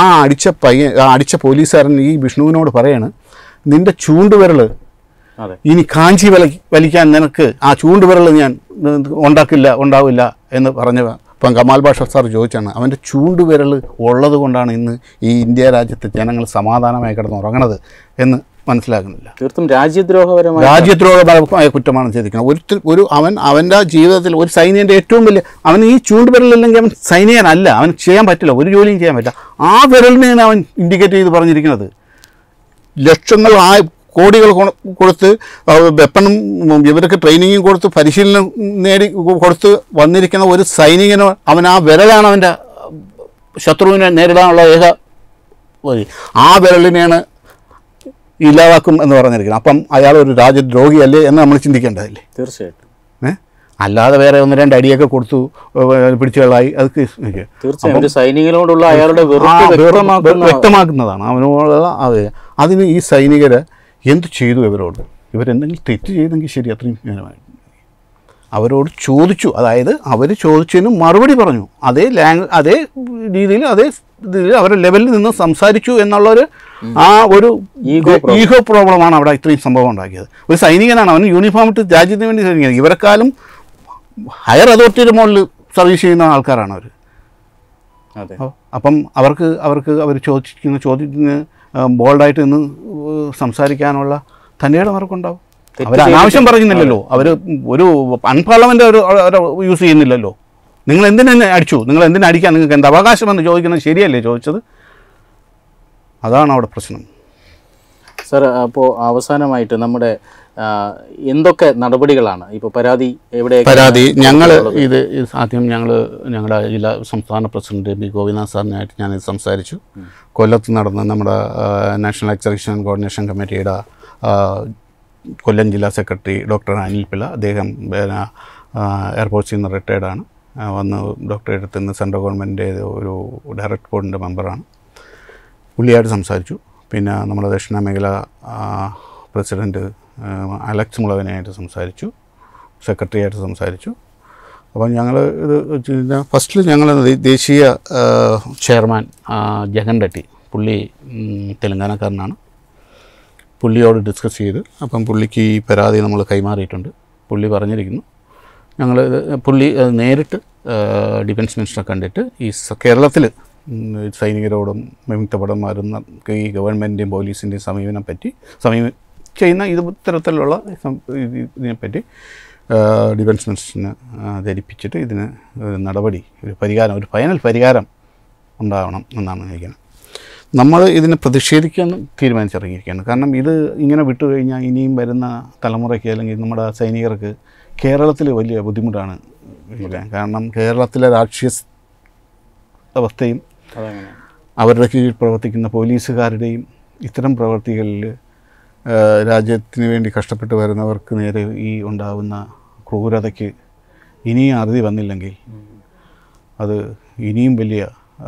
S2: അടിച്ച പോലീസുകാരൻ ഈ വിഷ്ണുവിനോട് പറയാണ്, നിൻ്റെ ചൂണ്ടുവിരൽ ഇനി കാഞ്ചി വലിക്കാൻ നിനക്ക് ആ ചൂണ്ടുവിരൽ ഞാൻ ഉണ്ടാവില്ല എന്ന് പറഞ്ഞ. ഇപ്പം കമാൽ ഭാഷ സാർ ചോദിച്ചാണ്, അവൻ്റെ ചൂണ്ടുവിരൽ ഉള്ളത് കൊണ്ടാണ് ഇന്ന് ഈ ഇന്ത്യ രാജ്യത്തെ ജനങ്ങൾ സമാധാനമായി കിടന്നുറങ്ങണത് എന്ന് മനസ്സിലാക്കുന്നില്ല.
S1: തീർത്തും രാജ്യദ്രോഹപരമായ
S2: കുറ്റമാണ് ചെയ്തിരിക്കുന്നത്. അവൻ്റെ ജീവിതത്തിൽ ഒരു സൈനികൻ്റെ ഏറ്റവും വലിയ, അവൻ ഈ ചൂണ്ടുവിരലില്ലെങ്കിൽ അവൻ സൈനികനല്ല, അവൻ ചെയ്യാൻ പറ്റില്ല, ഒരു ജോലിയും ചെയ്യാൻ പറ്റില്ല. ആ വിരലിനെയാണ് അവൻ ഇൻഡിക്കേറ്റ് ചെയ്ത് പറഞ്ഞിരിക്കുന്നത്. ലക്ഷങ്ങൾ കോടികൾ കൊടുത്ത് വെപ്പണും ഇവർക്ക് ട്രെയിനിങ്ങും കൊടുത്ത് പരിശീലനം നേടി കൊടുത്ത് വന്നിരിക്കുന്ന ഒരു സൈനികനോ, അവൻ ആ വിരലാണ് അവൻ്റെ ശത്രുവിനെ നേരിടാനുള്ള ഏക വഴി. ആ വിരലിനെയാണ് ഇല്ലാതാക്കും എന്ന് പറഞ്ഞിരിക്കുന്നത്. അപ്പം അയാൾ ഒരു രാജ്യദ്രോഹിയല്ലേ എന്ന് നമ്മൾ ചിന്തിക്കേണ്ടതല്ലേ?
S1: തീർച്ചയായിട്ടും.
S2: അല്ലാതെ വേറെ ഒന്ന് രണ്ട് അടിയൊക്കെ കൊടുത്തു പിടിച്ചുകളായി, അത്
S1: സൈനികനോടുള്ള അയാളുടെ
S2: വ്യക്തമാക്കുന്നതാണ്. അവനോടുള്ള അതിന് ഈ സൈനികരെ എന്ത് ചെയ്തു ഇവരോട്? ഇവരെന്തെങ്കിലും തെറ്റ് ചെയ്തെങ്കിൽ ശരി, അത്രയും അവരോട് ചോദിച്ചു. അതായത് അവർ ചോദിച്ചതിന് മറുപടി പറഞ്ഞു. അതേ രീതിയിൽ അതേ അവരുടെ ലെവലിൽ നിന്ന് സംസാരിച്ചു എന്നുള്ളൊരു ആ ഒരു ഈഗോ പ്രോബ്ലമാണ് അവിടെ ഇത്രയും സംഭവം ഉണ്ടാക്കിയത്. ഒരു സൈനികനാണ്, അവന് യൂണിഫോം ഇട്ട് രാജ്യത്തിന് വേണ്ടി സൈനികൻ. ഇവരെക്കാളും ഹയർ അതോറിറ്റിയുടെ മുകളിൽ സർവീസ് ചെയ്യുന്ന ആൾക്കാരാണ് അവർ. അപ്പം അവർ ചോദിക്കുന്ന ചോദ്യത്തിന് ബോൾഡായിട്ട് നിന്ന് സംസാരിക്കാനുള്ള തൻ്റെ ഇടം അവർക്കുണ്ടാവും. അവർ അനാവശ്യം പറയുന്നില്ലല്ലോ, അവർ ഒരു അൺപാർലമെൻ്റ് അവർ യൂസ് ചെയ്യുന്നില്ലല്ലോ. നിങ്ങൾ എന്തിനെ അടിച്ചു, നിങ്ങൾ എന്തിനെ അടിക്കാൻ നിങ്ങൾക്ക് എന്ത് അവകാശമെന്ന് ചോദിക്കുന്നത് ശരിയല്ലേ ചോദിച്ചത്? അതാണ് അവിടെ പ്രശ്നം.
S1: സർ, അപ്പോൾ അവസാനമായിട്ട് നമ്മുടെ എന്തൊക്കെ നടപടികളാണ് ഇപ്പോൾ പരാതി
S2: ഞങ്ങൾ ഇത് ആദ്യം ഞങ്ങളുടെ ജില്ലാ സംസ്ഥാന പ്രസിഡന്റ് ബി ഗോപിനാഥ് സാറിനായിട്ട് ഞാനിത് സംസാരിച്ചു. കൊല്ലത്ത് നടന്ന നമ്മുടെ നാഷണൽ എക്സിക്യൂഷൻ കോർഡിനേഷൻ കമ്മിറ്റിയുടെ കൊല്ലം ജില്ലാ സെക്രട്ടറി ഡോക്ടർ അനിൽ പിള്ള, അദ്ദേഹം എയർപോർട്സിൽ നിന്ന് റിട്ടയർഡാണ്. വന്ന് ഡോക്ടറെ അടുത്ത് നിന്ന് സെൻട്രൽ ഗവൺമെൻറ്റിൻ്റെ ഒരു ഡയറക്ട് ബോർഡിൻ്റെ മെമ്പറാണ്. പുള്ളിയായിട്ട് സംസാരിച്ചു. പിന്നെ നമ്മുടെ ദക്ഷിണ മേഖല പ്രസിഡൻറ്റ് അലക്സ് മുളവനായിട്ട് സംസാരിച്ചു, സെക്രട്ടറിയായിട്ട് സംസാരിച്ചു. അപ്പം ഞങ്ങൾ ഇത് ഫസ്റ്റിൽ ഞങ്ങൾ ദേശീയ ചെയർമാൻ ജഗൻ റെഡ്ഡി, പുള്ളി തെലങ്കാനക്കാരനാണ്, പുള്ളിയോട് ഡിസ്കസ് ചെയ്ത് അപ്പം പുള്ളിക്ക് ഈ പരാതി നമ്മൾ കൈമാറിയിട്ടുണ്ട്. പുള്ളി പറഞ്ഞിരിക്കുന്നു പുള്ളി നേരിട്ട് ഡിഫൻസ് മിനിസ്റ്ററെ കണ്ടിട്ട് ഈ കേരളത്തിൽ സൈനികരോടും വിമുക്തഭടന്മാരും ഈ ഗവൺമെൻറ്റിൻ്റെയും പോലീസിൻ്റെയും സമീപനം പറ്റി ചെയ്യുന്ന ഇത്തരത്തിലുള്ള ഇതിനെപ്പറ്റി ഡിഫൻസ് മിനിസ്റ്ററിന് ധരിപ്പിച്ചിട്ട് ഇതിന് നടപടി, ഒരു ഫൈനൽ പരിഹാരം ഉണ്ടാവണം എന്നാണ് ചോദിക്കുന്നത്. നമ്മൾ ഇതിനെ പ്രതിഷേധിക്കാൻ തീരുമാനിച്ചിറങ്ങിയിരിക്കുകയാണ്. കാരണം ഇത് ഇങ്ങനെ വിട്ടുകഴിഞ്ഞാൽ ഇനിയും വരുന്ന തലമുറയ്ക്ക് അല്ലെങ്കിൽ നമ്മുടെ സൈനികർക്ക് കേരളത്തിൽ വലിയ ബുദ്ധിമുട്ടാണ്. കാരണം കേരളത്തിലെ രാഷ്ട്രീയ അവസ്ഥയും അവരുടെ കീഴിൽ പ്രവർത്തിക്കുന്ന പോലീസുകാരുടെയും ഇത്തരം പ്രവർത്തികളിൽ രാജ്യത്തിന് വേണ്ടി കഷ്ടപ്പെട്ട് വരുന്നവർക്ക് നേരെ ഈ ഉണ്ടാകുന്ന ക്രൂരതയ്ക്ക് ഇനിയും അറുതി വന്നില്ലെങ്കിൽ അത് ഇനിയും വലിയ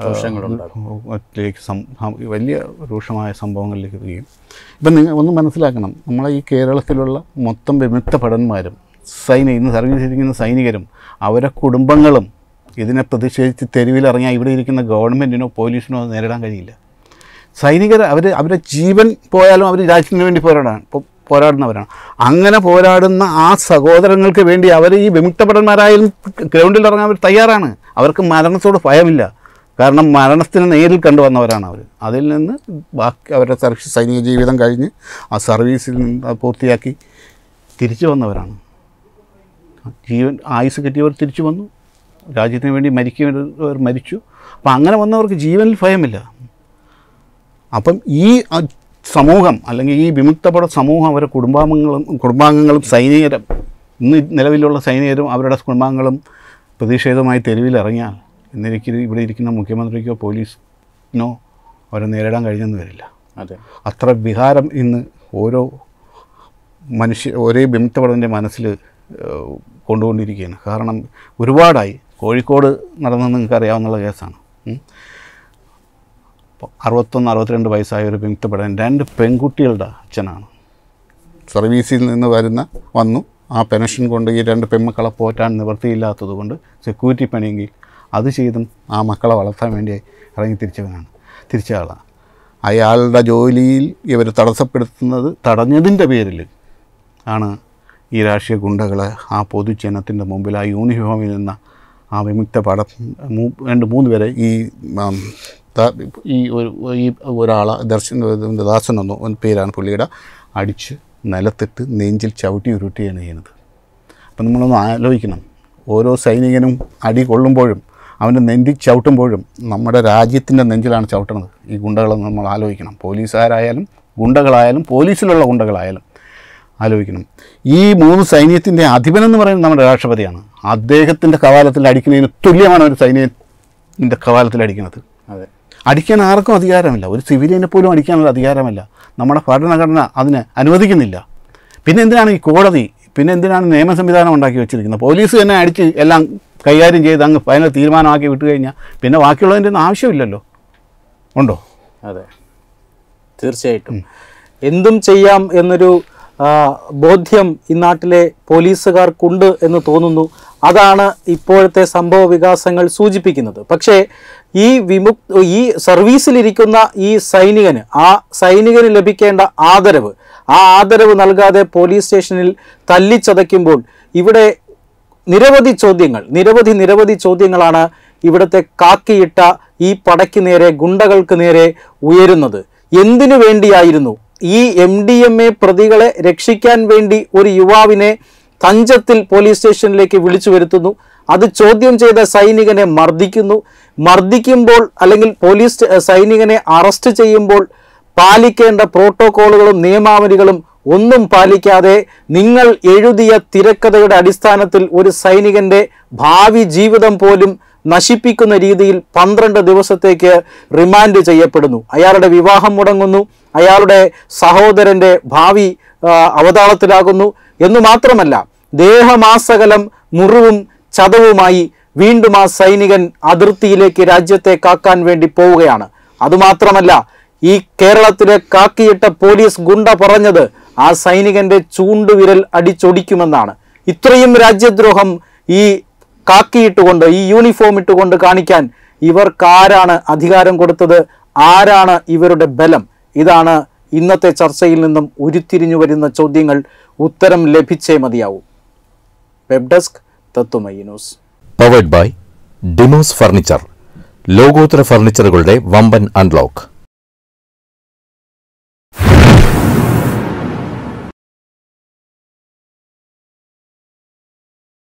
S2: വലിയ രൂക്ഷമായ സംഭവങ്ങളിലേക്ക് എത്തുകയും. ഇപ്പം നിങ്ങൾ ഒന്ന് മനസ്സിലാക്കണം, നമ്മളെ ഈ കേരളത്തിലുള്ള മൊത്തം വിമുക്ത ഭടന്മാരും ഇന്ന് സർവീസ് ഇരിക്കുന്ന സൈനികരും അവരെ കുടുംബങ്ങളും ഇതിനെ പ്രതിഷേധിച്ച് തെരുവിലിറങ്ങിയാൽ ഇവിടെ ഇരിക്കുന്ന ഗവൺമെൻറ്റിനോ പോലീസിനോ അത് നേരിടാൻ കഴിയില്ല. സൈനികർ അവരുടെ ജീവൻ പോയാലും അവർ രാജ്യത്തിന് വേണ്ടി പോരാടുന്നവരാണ്. അങ്ങനെ പോരാടുന്ന ആ സഹോദരങ്ങൾക്ക് വേണ്ടി അവർ ഈ വിമുക്തഭടന്മാരായാലും ഗ്രൗണ്ടിൽ ഇറങ്ങാൻ അവർ തയ്യാറാണ്. അവർക്ക് മരണത്തോട് ഭയമില്ല. കാരണം മരണത്തിന് നേരിൽ കണ്ടുവന്നവരാണ് അവർ. അതിൽ നിന്ന് ബാക്കി അവരുടെ സൈനിക ജീവിതം കഴിഞ്ഞ് ആ സർവീസിൽ നിന്ന് പൂർത്തിയാക്കി തിരിച്ചു വന്നവരാണ്. ആയുസ് കിട്ടിയവർ തിരിച്ചു വന്നു, രാജ്യത്തിന് വേണ്ടി മരിക്കുന്നവർ മരിച്ചു. അപ്പം അങ്ങനെ വന്നവർക്ക് ജീവനിൽ ഭയമില്ല. അപ്പം ഈ സമൂഹം അല്ലെങ്കിൽ ഈ വിമുക്തഭട സമൂഹം അവരുടെ കുടുംബാംഗങ്ങളും സൈനികരും ഇന്ന് നിലവിലുള്ള സൈനികരും അവരുടെ കുടുംബാംഗങ്ങളും പ്രതിഷേധമായി തെരുവിലിറങ്ങിയാൽ ഇവിടെ ഇരിക്കുന്ന മുഖ്യമന്ത്രിക്കോ പോലീസിനോ അവരെ നേരിടാൻ കഴിഞ്ഞെന്ന് വരില്ല. അത്ര വികാരം ഇന്ന് ഓരോ വിമുക്തഭടൻ്റെ മനസ്സിൽ കൊണ്ടുകൊണ്ടിരിക്കുകയാണ്. കാരണം ഒരുപാടായി. കോഴിക്കോട് നടന്നെന്ന് നിങ്ങൾക്ക് അറിയാവുന്ന കേസാണ്. 61-62 വയസ്സായ ഒരു വിമുക്തഭടൻ 2 പെൺകുട്ടികളുടെ അച്ഛനാണ്. സർവീസിൽ നിന്ന് വന്നു ആ പെൻഷൻ കൊണ്ട് ഈ 2 പെൺമക്കളെ പോറ്റാൻ നിവൃത്തിയില്ലാത്തത് കൊണ്ട് സെക്യൂരിറ്റി പണിയെങ്കിൽ അത് ചെയ്തും ആ മക്കളെ വളർത്താൻ വേണ്ടി ഇറങ്ങി തിരിച്ച ആളാണ്. അയാളുടെ ജോലിയിൽ ഇവർ തടഞ്ഞതിൻ്റെ പേരിൽ ആണ് ഈ രാഷ്ട്രീയ ഗുണ്ടകളെ ആ പൊതുജനത്തിൻ്റെ മുമ്പിൽ ആ യൂണിഫോമിൽ നിന്ന് ആ വിമുക്ത 2-3 പേരെ ഈ ഒരാളെ ദാസൻ എന്നോ പേരാണ് പുള്ളിയുടെ അടിച്ച് നിലത്തിട്ട് നെഞ്ചിൽ ചവിട്ടി ഉരുട്ടുകയാണ് ചെയ്യുന്നത്. അപ്പം നമ്മളൊന്ന് ആലോചിക്കണം, ഓരോ സൈനികനും അടി കൊള്ളുമ്പോഴും അവൻ്റെ നെഞ്ചിൽ ചവിട്ടുമ്പോഴും നമ്മുടെ രാജ്യത്തിൻ്റെ നെഞ്ചിലാണ് ചവിട്ടുന്നത് ഈ ഗുണ്ടകളെന്ന് നമ്മൾ ആലോചിക്കണം. പോലീസുകാരായാലും ഗുണ്ടകളായാലും പോലീസിലുള്ള ഗുണ്ടകളായാലും ആലോചിക്കണം. ഈ 3 സൈന്യത്തിൻ്റെ അധിപനെന്ന് പറയുന്നത് നമ്മുടെ രാഷ്ട്രപതിയാണ്. അദ്ദേഹത്തിൻ്റെ കവാലത്തിൽ അടിക്കുന്നതിന് തുല്യമാണ് ഒരു സൈന്യത്തിൻ്റെ കവാലത്തിൽ അടിക്കുന്നത്. അടിക്കാൻ ആർക്കും അധികാരമില്ല. ഒരു സിവിലിയനെ പോലും അടിക്കാനുള്ള അധികാരമില്ല. നമ്മുടെ ഭരണഘടന അതിന് അനുവദിക്കുന്നില്ല. പിന്നെ എന്തിനാണ് ഈ കോടതി, പിന്നെ എന്തിനാണ് നിയമ സംവിധാനം ഉണ്ടാക്കി വെച്ചിരിക്കുന്നത്? പോലീസ് തന്നെ അടിച്ച് എല്ലാം കൈകാര്യം ചെയ്ത് അങ്ങ് ഫൈനൽ തീരുമാനമാക്കി വിട്ടു കഴിഞ്ഞാൽ പിന്നെ ബാക്കിയുള്ളതിൻ്റെ ഒന്നും ആവശ്യമില്ലല്ലോ. ഉണ്ടോ?
S1: അതെ, തീർച്ചയായിട്ടും. എന്തും ചെയ്യാം എന്നൊരു ബോധ്യം ഈ നാട്ടിലെ പോലീസുകാർക്കുണ്ട് എന്ന് തോന്നുന്നു. അതാണ് ഇപ്പോഴത്തെ സംഭവ വികാസങ്ങൾ സൂചിപ്പിക്കുന്നത്. പക്ഷേ ഈ സർവീസിലിരിക്കുന്ന ഈ സൈനികന്, ആ സൈനികന് ലഭിക്കേണ്ട ആദരവ്, ആ ആദരവ് നൽകാതെ പോലീസ് സ്റ്റേഷനിൽ തല്ലിച്ചതയ്ക്കുമ്പോൾ ഇവിടെ നിരവധി ചോദ്യങ്ങളാണ് ഇവിടുത്തെ കാക്കിയിട്ട ഈ പടയ്ക്ക് നേരെ, ഗുണ്ടകൾക്ക് നേരെ ഉയരുന്നത്. എന്തിനു വേണ്ടിയായിരുന്നു? ഈ MDMA പ്രതികളെ രക്ഷിക്കാൻ വേണ്ടി ഒരു യുവാവിനെ തഞ്ചത്തിൽ പോലീസ് സ്റ്റേഷനിലേക്ക് വിളിച്ചു വരുത്തുന്നു. അത് ചോദ്യം ചെയ്ത സൈനികനെ മർദ്ദിക്കുമ്പോൾ അല്ലെങ്കിൽ സൈനികനെ അറസ്റ്റ് ചെയ്യുമ്പോൾ പാലിക്കേണ്ട പ്രോട്ടോക്കോളുകളും നിയമാവലികളും ഒന്നും പാലിക്കാതെ നിങ്ങൾ എഴുതിയ തിരക്കഥയുടെ അടിസ്ഥാനത്തിൽ ഒരു സൈനികന്റെ ഭാവി ജീവിതം പോലും നശിപ്പിക്കുന്ന രീതിയിൽ 12 ദിവസത്തേക്ക് റിമാൻഡ് ചെയ്യപ്പെടുന്നു. അയാളുടെ വിവാഹം മുടങ്ങുന്നു, അയാളുടെ സഹോദരന്റെ ഭാവി അവതാളത്തിലാകുന്നു എന്ന് മാത്രമല്ല, ദേഹമാസകലം മുറിവും ചതവുമായി വീണ്ടും ആ സൈനികൻ അതിർത്തിയിലേക്ക് രാജ്യത്തെ കാക്കാൻ വേണ്ടി പോവുകയാണ്. അതുമാത്രമല്ല, ഈ കേരളത്തിലെ കാക്കിയിട്ട പോലീസ് ഗുണ്ട പറഞ്ഞത് ആ സൈനികന്റെ ചൂണ്ടുവിരൽ അടിച്ചൊടിക്കുമെന്നാണ്. ഇത്രയും രാജ്യദ്രോഹം ഈ കാക്കിയിട്ടുകൊണ്ട്, ഈ യൂണിഫോം ഇട്ടുകൊണ്ട് കാണിക്കാൻ ഇവർക്കാരാണ് അധികാരം കൊടുത്തത്? ആരാണ് ഇവരുടെ ബലം? ഇതാണ് ഇന്നത്തെ ചർച്ചയിൽ നിന്നും ഉരുത്തിരിഞ്ഞു വരുന്ന ചോദ്യങ്ങൾ. ഉത്തരം ലഭിച്ചേ മതിയാവൂ. Web desk, Tatwamayi news.
S3: Powered by ഡിമോസ് ഫർണിച്ചർ. ലോകോത്തര ഫർണിച്ചറുകളുടെ വമ്പൻ അൺലോക്ക്.